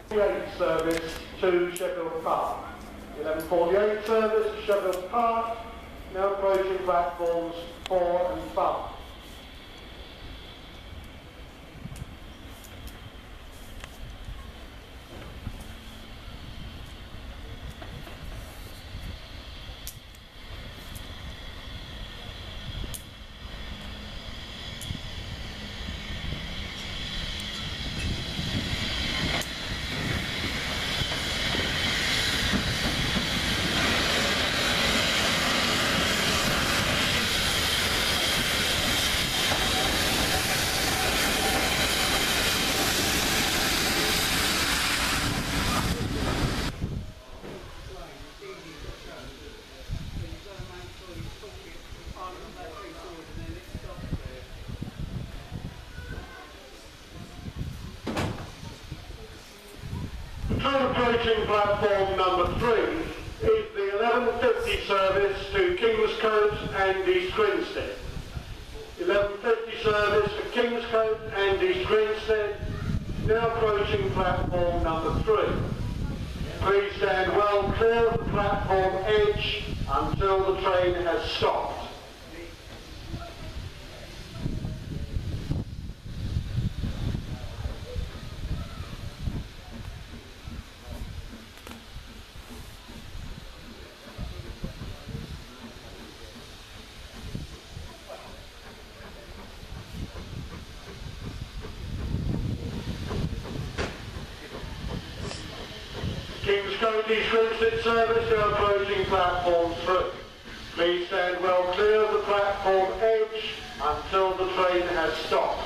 11:48 service to Sheffield Park. 11:48 service to Sheffield Park, now approaching platforms 4 and 5. Approaching platform number 3 is the 11:50 service to Kingscote and East Grinstead. 11:50 service to Kingscote and East Grinstead, now approaching platform number 3. Please stand well clear of the platform edge until the train has stopped. Kingscote East Grinstead service now approaching platform 3. Please stand well clear of the platform edge until the train has stopped.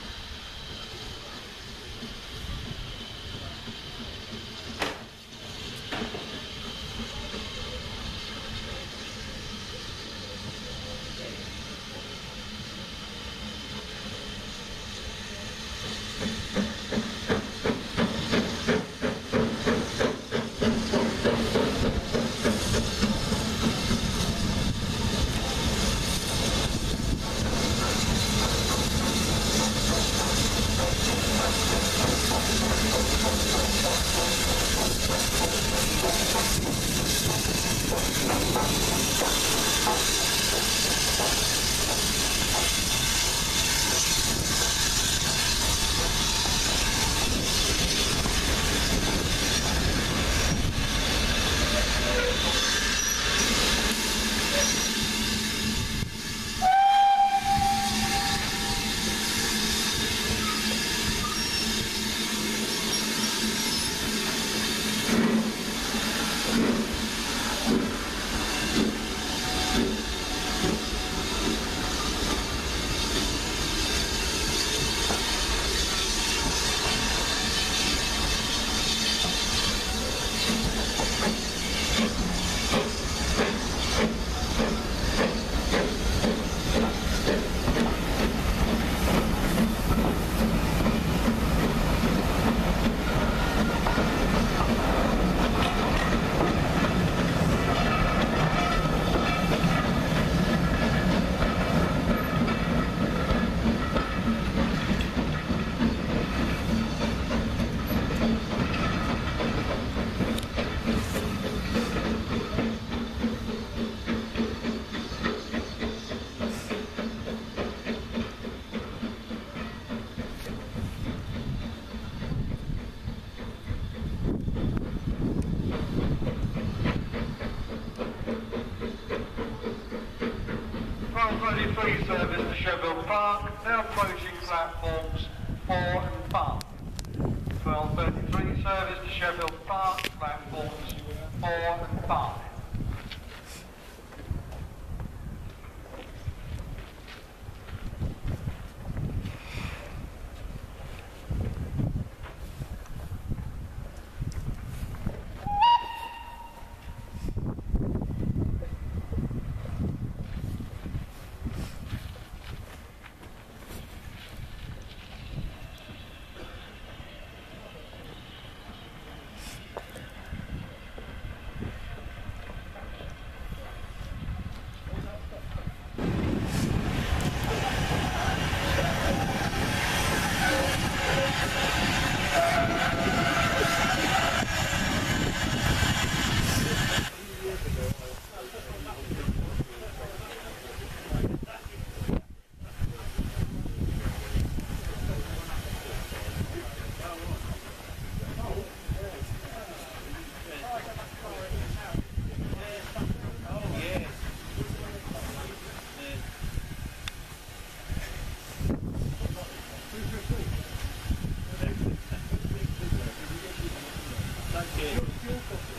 Service to Sheffield Park, now approaching platforms 4 and 5. 12:33 service to Sheffield Park, platforms 4 and 5. Thank you.